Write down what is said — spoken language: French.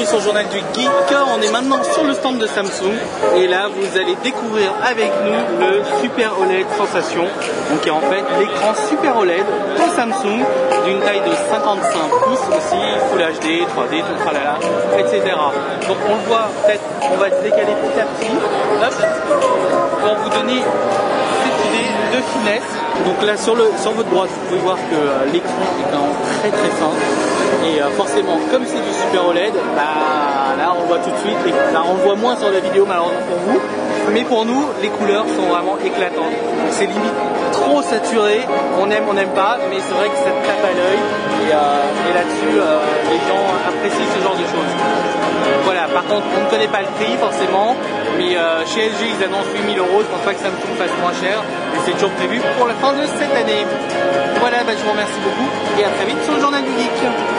sur le journal du Geek. On est maintenant sur le stand de Samsung et là vous allez découvrir avec nous le Super OLED Sensation, donc qui est en fait l'écran Super OLED de Samsung d'une taille de 55 pouces aussi, Full HD, 3D, tout tralala, etc. Donc on le voit, peut-être on va décaler petit à petit, hop, pour vous donner cette idée de finesse. Donc là sur votre droite vous pouvez voir que l'écran est vraiment très fin. Et forcément, comme c'est du Super OLED, bah, là on voit tout de suite, là on le voit moins sur la vidéo malheureusement pour vous, mais pour nous les couleurs sont vraiment éclatantes. Donc c'est limite trop saturé, on aime pas, mais c'est vrai que ça tape à l'œil et là-dessus les gens apprécient ce genre de choses. Voilà, par contre on ne connaît pas le prix forcément, mais chez LG ils annoncent 8000 €, je pense pas que Samsung fasse moins cher, et c'est toujours prévu pour la fin de cette année. Voilà, bah, je vous remercie beaucoup et à très vite sur le journal du Geek.